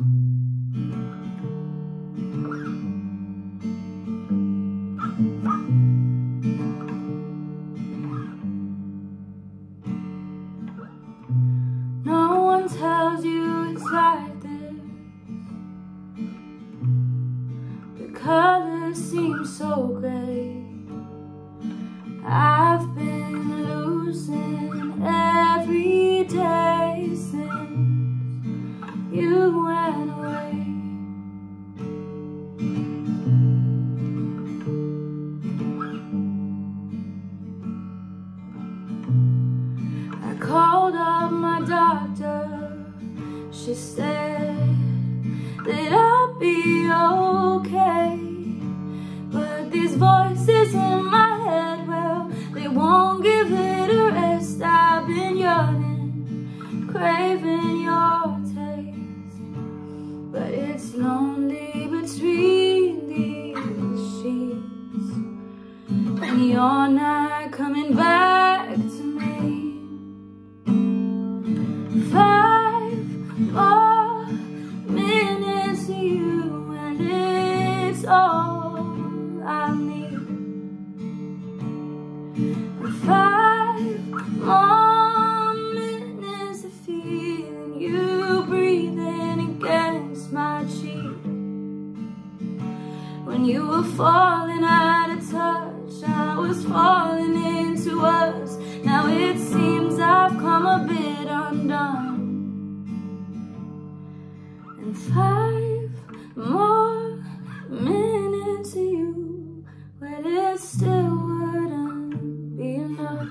No one tells you it's like this. The colors seem so gray. I've been losing every day since you went away. I called up my doctor. She said that I'd be okay, but these voices in my head, well, they won't give it a rest. I've been yearning, craving your taste, but it's lonely between these sheets, and you're not coming back to me. 5 more minutes of you, and it's all I need. 5 more minutes of feeling you breathing against my cheek. When you were falling out of touch, I was falling into us. Now it seems I've come a bit undone. And 5 more minutes of you, well, it still wouldn't be enough.